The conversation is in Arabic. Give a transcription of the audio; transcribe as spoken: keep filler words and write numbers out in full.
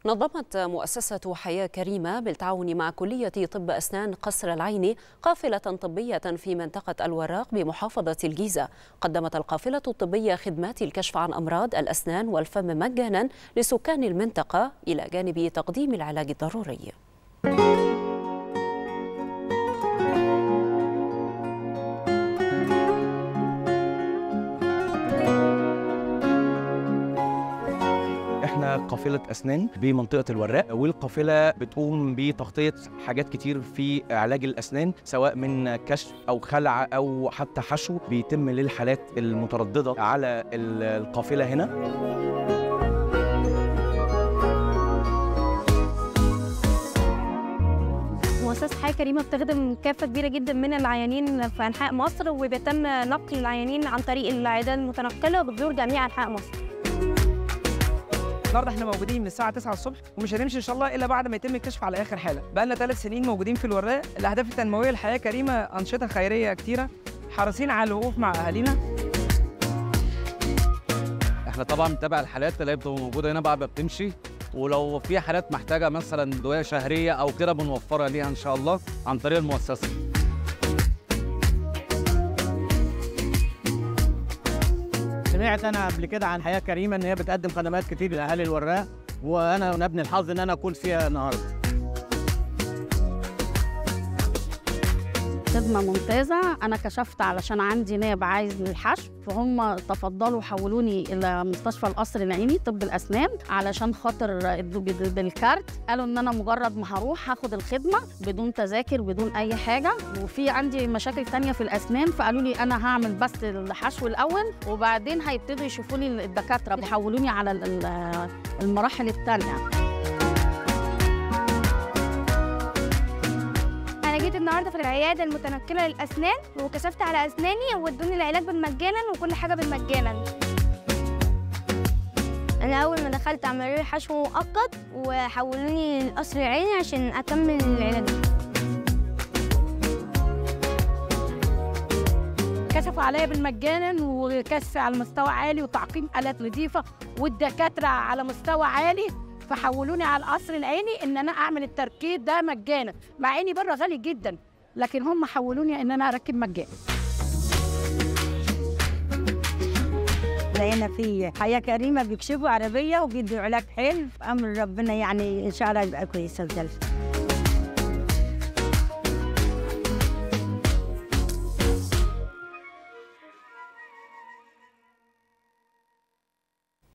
نظمت مؤسسة حياة كريمة بالتعاون مع كلية طب أسنان قصر العيني قافلة طبية في منطقة الوراق بمحافظة الجيزة. قدمت القافلة الطبية خدمات الكشف عن أمراض الأسنان والفم مجانا لسكان المنطقة إلى جانب تقديم العلاج الضروري. احنا قافلة أسنان بمنطقة الوراق، والقافلة بتقوم بتغطية حاجات كتير في علاج الأسنان، سواء من كشف أو خلع أو حتى حشو بيتم للحالات المترددة على القافلة هنا. مؤسسة حياة كريمة بتخدم كافة كبيرة جدا من العيانين في أنحاء مصر، وبيتم نقل العيانين عن طريق العيادات المتنقلة بتزور جميع أنحاء مصر. النهارده احنا موجودين من الساعة تسعة الصبح، ومش هنمشي ان شاء الله الا بعد ما يتم الكشف على اخر حالة. بقالنا ثلاث سنين موجودين في الوراق. الاهداف التنموية لحياة كريمة انشطة خيرية كتيرة، حريصين على الوقوف مع اهالينا. احنا طبعا بنتابع الحالات اللي بتبقى موجودة هنا بعد ما بتمشي، ولو في حالات محتاجة مثلا ادوية شهرية او كده بنوفرها ليها ان شاء الله عن طريق المؤسسة. سمعت انا قبل كده عن حياه كريمه ان هي بتقدم خدمات كتير لاهالي الوراق، وانا من ابن الحظ ان انا اكون فيها النهارده. خدمه ممتازه. انا كشفت علشان عندي ناب عايز للحشو، فهم تفضلوا حولوني الى مستشفى القصر العيني طب الاسنان علشان خاطر بالكارت. قالوا ان انا مجرد ما هروح هاخد الخدمه بدون تذاكر بدون اي حاجه، وفي عندي مشاكل تانية في الاسنان فقالوا لي انا هعمل بس الحشو الاول وبعدين هيبتدوا يشوفوا لي الدكاتره يحولوني على المراحل الثانيه. جيت النهارده في العياده المتنقله للاسنان وكشفت على اسناني وادوني العلاج بالمجانا وكل حاجه بالمجانا. انا اول ما دخلت عملوا لي حشو مؤقت وحولوني لقصر العيني عشان اكمل العلاج. كشفوا عليا بالمجانا وكشف على مستوى عالي وتعقيم آلات نظيفه والدكاتره على مستوى عالي، فحولوني على القصر العيني ان انا اعمل التركيب ده مجانا، مع اني بره غالي جدا لكن هم حولوني ان انا اركب مجانا. لقينا في حياه كريمه بيكشفوا عربيه وبيدوا علاج حلو، امر ربنا يعني ان شاء الله يبقى كويسه وجلسه.